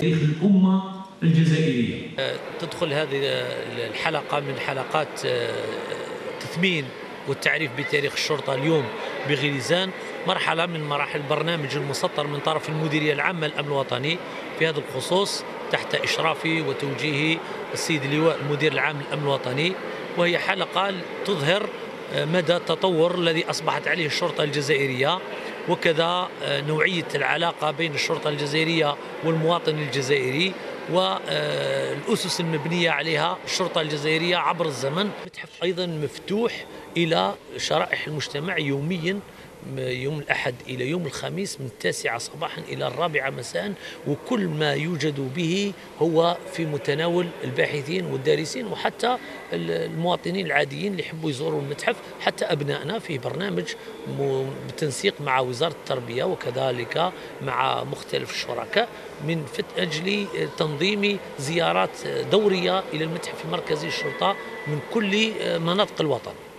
تاريخ الأمة الجزائرية. تدخل هذه الحلقة من حلقات تثمين والتعريف بتاريخ الشرطة اليوم بغليزان، مرحلة من مراحل البرنامج المسطر من طرف المديرية العامة للأمن الوطني في هذا الخصوص تحت إشرافي وتوجيه السيد اللواء المدير العام للأمن الوطني، وهي حلقة تظهر مدى التطور الذي أصبحت عليه الشرطة الجزائرية، وكذا نوعية العلاقة بين الشرطة الجزائرية والمواطن الجزائري والأسس المبنية عليها الشرطة الجزائرية عبر الزمن. المتحف أيضا مفتوح إلى شرائح المجتمع يوميا، يوم الأحد إلى يوم الخميس من 9 صباحا إلى 4 مساء، وكل ما يوجد به هو في متناول الباحثين والدارسين وحتى المواطنين العاديين اللي يحبوا يزوروا المتحف، حتى أبنائنا. في برنامج بالتنسيق مع وزارة التربية وكذلك مع مختلف الشركاء من أجل تنظيم زيارات دورية إلى المتحف المركزي للشرطة من كل مناطق الوطن.